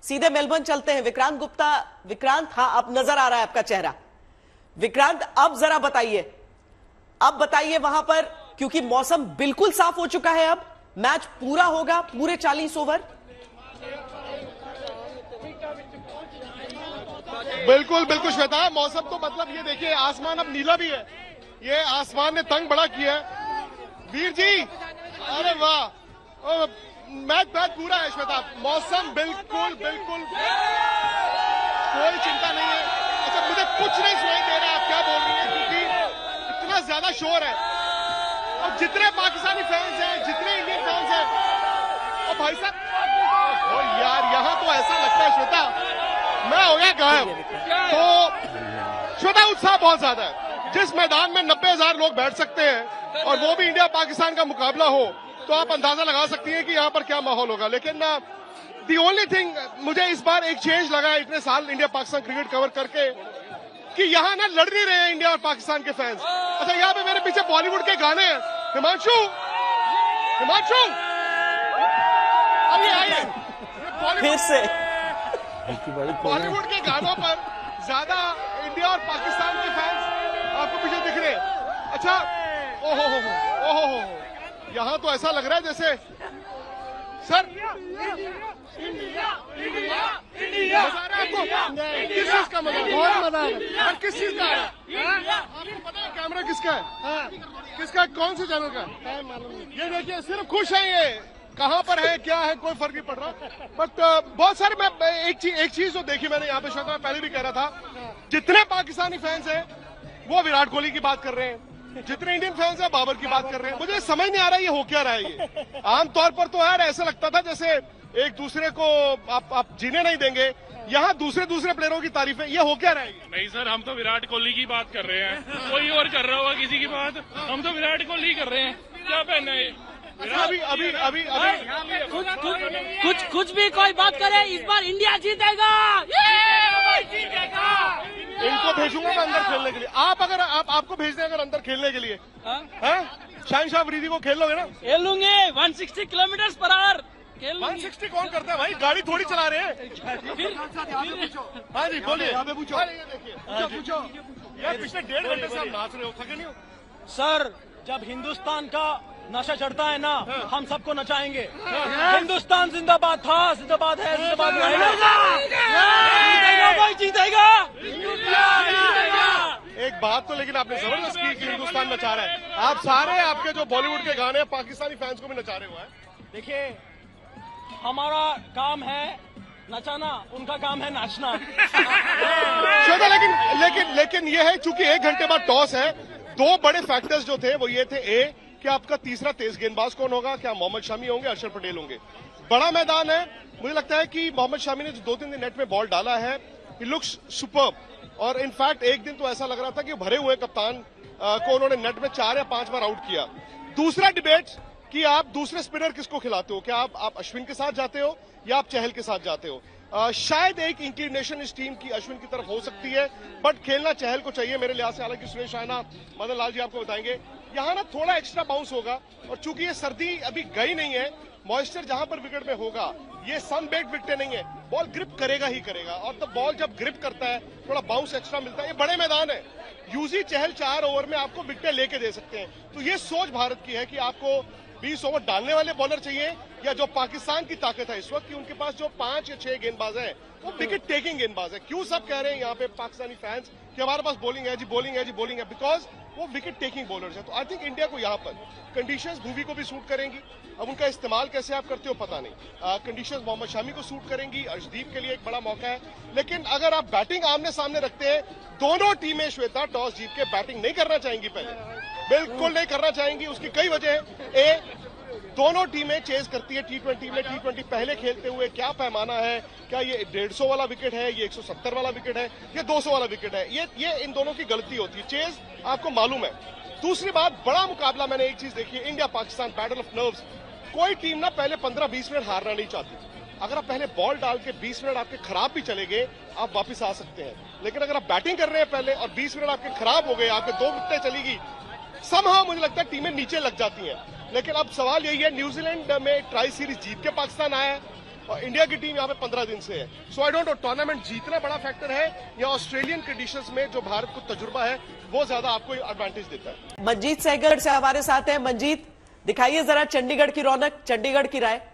सीधे मेलबर्न चलते हैं। विक्रांत गुप्ता। विक्रांत, हाँ अब नजर आ रहा है आपका चेहरा। विक्रांत, अब जरा बताइए वहां पर, क्योंकि मौसम बिल्कुल साफ हो चुका है, अब मैच पूरा होगा, पूरे 40 ओवर। बिल्कुल बिल्कुल श्वेता, मौसम तो मतलब ये देखिए, आसमान अब नीला भी है, ये आसमान ने तंग बड़ा किया है। वीर जी, अरे वाह, मैच पूरा है श्वेता, मौसम बिल्कुल बिल्कुल कोई चिंता नहीं है। अच्छा, मुझे कुछ नहीं सुनाई दे रहा आप क्या बोल रही हैं, क्योंकि इतना ज्यादा शोर है, और जितने पाकिस्तानी फैंस हैं, जितने इंडियन फैंस हैं, और भाई साहब यार यहाँ तो ऐसा लगता है श्वेता मैं हो गया गायब। तो श्वेता, उत्साह बहुत ज्यादा है। जिस मैदान में 90,000 लोग बैठ सकते हैं और वो भी इंडिया पाकिस्तान का मुकाबला हो, तो आप अंदाजा लगा सकती हैं कि यहाँ पर क्या माहौल होगा। लेकिन दी ओनली थिंग, मुझे इस बार एक चेंज लगा है इतने साल इंडिया पाकिस्तान क्रिकेट कवर करके, कि यहाँ ना लड़ नहीं रहे हैं इंडिया और पाकिस्तान के फैंस। अच्छा, यहाँ पे मेरे पीछे बॉलीवुड के गाने हैं। हिमांशु, अभी आइए, फिर से बॉलीवुड के गानों पर ज्यादा इंडिया और पाकिस्तान के फैंस आपको पीछे दिख रहे हैं। अच्छा, ओहो, यहाँ तो ऐसा लग रहा है जैसे सर इंडिया आपको किस चीज का मजा? बहुत मजा आ रहा है। किस चीज का है आपको पता है? कैमरा किसका है? किसका, कौन से चैनल का? ये देखिए, सिर्फ खुश है, ये कहाँ पर है क्या है कोई फर्क नहीं पड़ रहा। बट बहुत सारे, मैं एक चीज जो देखी मैंने यहाँ पे, शायद मैं पहले भी कह रहा था, जितने पाकिस्तानी फैंस हैं वो विराट कोहली की बात कर रहे हैं, जितने इंडियन फैंस हैं बाबर की बात कर रहे हैं। मुझे समझ नहीं आ रहा ये हो क्या रहा है। ये आमतौर पर तो यार ऐसा लगता था जैसे एक दूसरे को आप जीने नहीं देंगे, यहाँ दूसरे प्लेयरों की तारीफें, ये हो क्या रहा है? नहीं सर, हम तो विराट कोहली की बात कर रहे हैं, कोई और कर रहा होगा किसी की बात, हम तो विराट कोहली कर रहे हैं। क्या पहना है? अभी कुछ भी कोई बात करे, इस बार इंडिया जीतेगा। इनको भेजूंगा मैं अंदर खेलने के लिए। आपको भेज दें अगर अंदर खेलने के लिए, शहनशाह अफरीदी को खेल लोगे ना? खेल लूंगे 160 किलोमीटर/आवर। 160 कौन करता है भाई, गाड़ी थोड़ी चला रहे हैं। हाँ जी, बोलिए। पूछो यार, पिछले 1.5 घंटे से आप नाच रहे हो, थके नहीं हो? सर, जब हिंदुस्तान का नशा चढ़ता है ना, हम सबको नचाएंगे। हिंदुस्तान जिंदाबाद था, जिंदाबाद है, जिंदाबाद जीतेगा। एक बात तो लेकिन आपने जबरदस्त की कि हिंदुस्तान नचा रहा है। आप सारे, आपके जो बॉलीवुड के गाने पाकिस्तानी फैंस को भी नचा रहे हो हैं। देखिए, हमारा काम है नचाना, उनका काम है नाचना। लेकिन ये है, चूंकि 1 घंटे बाद टॉस है, 2 बड़े फैक्टर्स जो थे वो ये थे, कि आपका तीसरा तेज गेंदबाज कौन होगा, क्या मोहम्मद शामी होंगे, अरशद पटेल होंगे। बड़ा मैदान है, मुझे लगता है कि मोहम्मद शामी ने जो 2-3 दिन नेट में बॉल डाला है, ही लुक्स सुपर्ब। और इनफैक्ट एक दिन तो ऐसा लग रहा था कि भरे हुए कप्तान को उन्होंने नेट में 4 या 5 बार आउट किया। दूसरा डिबेट कि आप दूसरे स्पिनर किसको खिलाते हो, क्या आप अश्विन के साथ जाते हो या आप चहल के साथ जाते हो? शायद एक इंक्लिनेशन इस टीम की अश्विन की तरफ हो सकती है, बट खेलना चहल को चाहिए मेरे लिहाज से। हालांकि सुरेश रायना, मदन लाल जी आपको बताएंगे, यहाँ ना थोड़ा एक्स्ट्रा बाउंस होगा, और चूंकि ये सर्दी अभी गई नहीं है, मॉइस्चर जहां पर विकेट में होगा, ये सनबेक्ड विकेट नहीं है, बॉल ग्रिप करेगा ही करेगा, और तो बॉल जब ग्रिप करता है थोड़ा बाउंस एक्स्ट्रा मिलता है। ये बड़े मैदान है, यूजी चहल 4 ओवर में आपको विकेट लेके दे सकते हैं। तो ये सोच भारत की है कि आपको 20 ओवर डालने वाले बॉलर चाहिए, या जो पाकिस्तान की ताकत है इस वक्त कि उनके पास जो 5 या 6 गेंदबाज हैं वो विकेट टेकिंग गेंदबाज है। क्यों सब कह रहे हैं यहाँ पे पाकिस्तानी फैंस कि हमारे पास बॉलिंग है जी, बॉलिंग है जी, बॉलिंग है, बिकॉज वो विकेट टेकिंग बॉलर्स हैं। तो आई थिंक इंडिया को यहाँ पर कंडीशंस भूवी को भी सूट करेंगी। अब उनका इस्तेमाल कैसे आप करते हो पता नहीं। कंडीशंस मोहम्मद शामी को सूट करेंगी, अर्शदीप के लिए एक बड़ा मौका है। लेकिन अगर आप बैटिंग आमने सामने रखते हैं, दोनों टीमें श्वेता टॉस जीत के बैटिंग नहीं करना चाहेंगी, पहले बिल्कुल नहीं करना चाहेंगी। उसकी कई वजह है, दोनों टीमें चेज करती है T20 में। T20 पहले खेलते हुए क्या पैमाना है, क्या ये 150 वाला विकेट है, ये 170 वाला विकेट है, ये 200 वाला विकेट है, ये इन दोनों की गलती होती है। चेज आपको मालूम है। दूसरी बात, बड़ा मुकाबला, मैंने एक चीज देखी है, India Pakistan battle of nerves. कोई टीम ना पहले 15-20 मिनट हारना नहीं चाहती। अगर आप पहले बॉल डाल के 20 मिनट आपके खराब भी चले गए, आप वापस आ सकते हैं। लेकिन अगर आप बैटिंग कर रहे हैं पहले और 20 मिनट आपके खराब हो गए, आपके 2 विकेटें चली गई, समहाउ मुझे लगता है टीमें नीचे लग जाती हैं। लेकिन अब सवाल यही है, न्यूजीलैंड में ट्राई सीरीज जीत के पाकिस्तान आया है, और इंडिया की टीम यहाँ पे 15 दिन से है। So I don't know tournament जीतना बड़ा फैक्टर है या ऑस्ट्रेलियन कंडीशंस में जो भारत को तजुर्बा है वो ज्यादा आपको एडवांटेज देता है। मंजीत सहगल से हमारे साथ हैं। मंजीत, दिखाइए जरा चंडीगढ़ की रौनक, चंडीगढ़ की राय।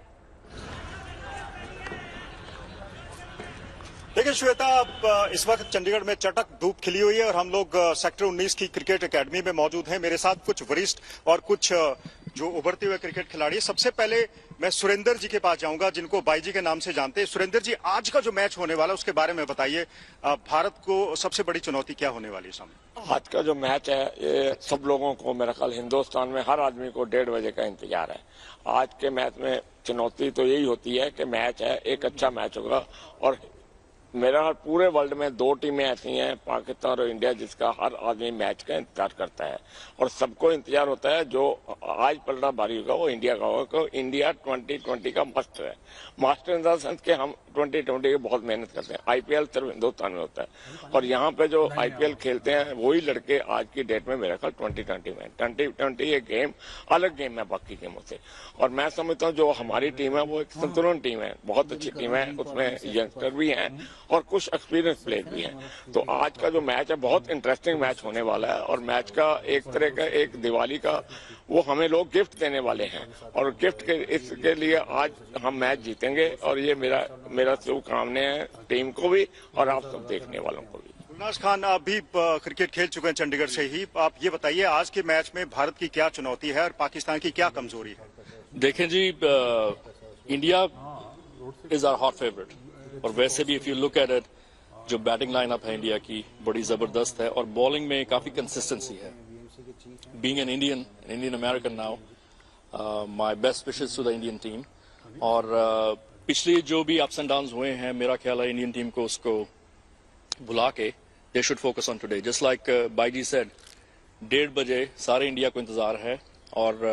देखिए श्वेता, इस वक्त चंडीगढ़ में चटक धूप खिली हुई है और हम लोग सेक्टर 19 की क्रिकेट एकेडमी में मौजूद हैं। मेरे साथ कुछ वरिष्ठ और कुछ जो उभरते हुए क्रिकेट खिलाड़ी। सबसे पहले मैं सुरेंद्र जी के पास जाऊंगा, जिनको बाई जी के नाम से जानते हैं। सुरेंद्र जी, आज का जो मैच होने वाला है उसके बारे में बताइए। भारत को सबसे बड़ी चुनौती क्या होने वाली है सामने? आज का जो मैच है ये सब लोगों को, मेरा ख्याल हिंदुस्तान में हर आदमी को 1:30 बजे का इंतजार है। आज के मैच में चुनौती तो यही होती है कि मैच है, एक अच्छा मैच होगा। और मेरा पूरे वर्ल्ड में 2 टीमें ऐसी हैं, पाकिस्तान और इंडिया, जिसका हर आदमी मैच का इंतजार करता है। और सबको इंतजार होता है जो आज पलड़ा भारी होगा वो इंडिया का होगा, क्योंकि इंडिया 2020 का मास्टर है। मास्टर इन द सेंस के हम 2020 की बहुत मेहनत करते हैं। आईपीएल सिर्फ हिंदुस्तान में होता है और यहाँ पे जो आईपीएल खेलते हैं वही लड़के आज की डेट में मेरा ख्याल 2020 में 2020 ये गेम अलग गेम है बाकी गेमों से। और मैं समझता हूँ जो हमारी टीम है वो एक संतुलन टीम है, बहुत अच्छी टीम है। उसमें यंगस्टर भी हैं और कुछ एक्सपीरियंस प्लेयर भी हैं। तो आज का जो मैच है बहुत इंटरेस्टिंग मैच होने वाला है। और मैच का एक तरह का एक दिवाली का वो हमें लोग गिफ्ट देने वाले हैं और गिफ्ट के इसके लिए आज हम मैच जीतेंगे। और ये मेरा शुभकामनाएं हैं टीम को भी और आप सब देखने वालों को भी। गुलनाज खान, आप भी क्रिकेट खेल चुके हैं चंडीगढ़ से ही। आप ये बताइए आज के मैच में भारत की क्या चुनौती है और पाकिस्तान की क्या कमजोरी है? देखें जी, India is our hot favourite और वैसे भी if you look at it, जो बैटिंग लाइनअप है इंडिया की बड़ी जबरदस्त है और बॉलिंग में काफी कंसिस्टेंसी है। Being an Indian American now, my best wishes to the Indian team. और पिछले जो भी अप्स एंड डाउन हुए हैं, मेरा ख्याल है इंडियन टीम को उसको भुला के they should focus on today. Just like बाई जी सेड, 1:30 बजे सारे इंडिया को इंतजार है और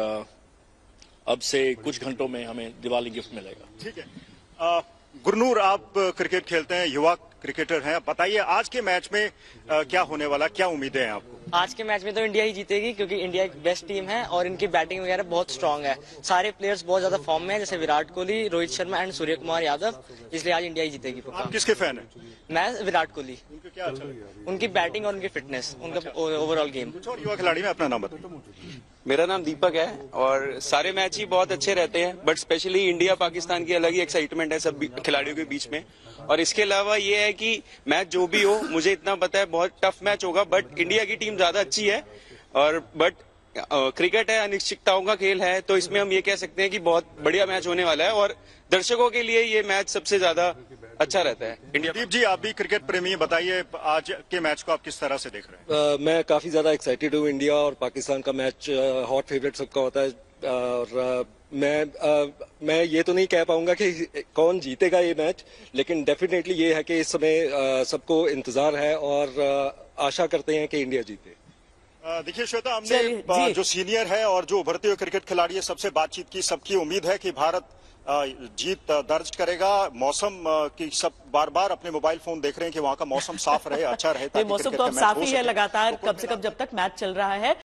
अब से कुछ घंटों में हमें दिवाली गिफ्ट मिलेगा। ठीक है। गुरनूर, आप क्रिकेट खेलते हैं, युवा क्रिकेटर हैं, बताइए आज के मैच में क्या होने वाला, क्या उम्मीदें हैं आपको? आज के मैच में तो इंडिया ही जीतेगी क्योंकि इंडिया एक बेस्ट टीम है और इनकी बैटिंग वगैरह बहुत स्ट्रांग है। सारे प्लेयर्स बहुत ज्यादा फॉर्म में है, जैसे विराट कोहली, रोहित शर्मा एंड सूर्य कुमार यादव। इसलिए आज इंडिया ही जीतेगी। आप किसके फैन हैं? मैं विराट कोहली। उनका क्या अच्छा लगता है? उनकी बैटिंग और उनकी फिटनेस, उनका ओवरऑल गेम। कुछ और युवा खिलाड़ी में अपना नाम बताइए। मेरा नाम दीपक है और सारे मैच ही बहुत अच्छे रहते हैं, बट स्पेशली इंडिया पाकिस्तान की अलग ही एक्साइटमेंट है सब खिलाड़ियों के बीच में। और इसके अलावा ये है कि मैच जो भी हो, मुझे इतना पता है बहुत टफ मैच होगा, बट इंडिया की टीम ज्यादा अच्छी है। और बट क्रिकेट है, अनिश्चितताओं का खेल है, तो इसमें हम ये कह सकते हैं कि बहुत बढ़िया मैच होने वाला है और दर्शकों के लिए ये मैच सबसे ज्यादा अच्छा रहता है। इंडिया। दीप जी, आप भी क्रिकेट प्रेमी, बताइए आज के मैच को आप किस तरह से देख रहे हैं? मैं काफी ज्यादा एक्साइटेड हूँ। इंडिया और पाकिस्तान का मैच हॉट फेवरेट सबका होता है और मैं ये तो नहीं कह पाऊंगा कि कौन जीतेगा ये मैच, लेकिन डेफिनेटली ये है कि इस समय सबको इंतजार है और आशा करते हैं कि इंडिया जीते। देखिए श्वेता, हमने जो सीनियर है और जो उभरते हुए क्रिकेट खिलाड़ी है सबसे बातचीत की। सबकी उम्मीद है कि भारत जीत दर्ज करेगा। मौसम की सब बार बार अपने मोबाइल फोन देख रहे हैं कि वहां का मौसम साफ रहे, अच्छा रहे। मौसम तो अब साफ ही है लगातार, कम से कम जब तक मैच चल रहा है।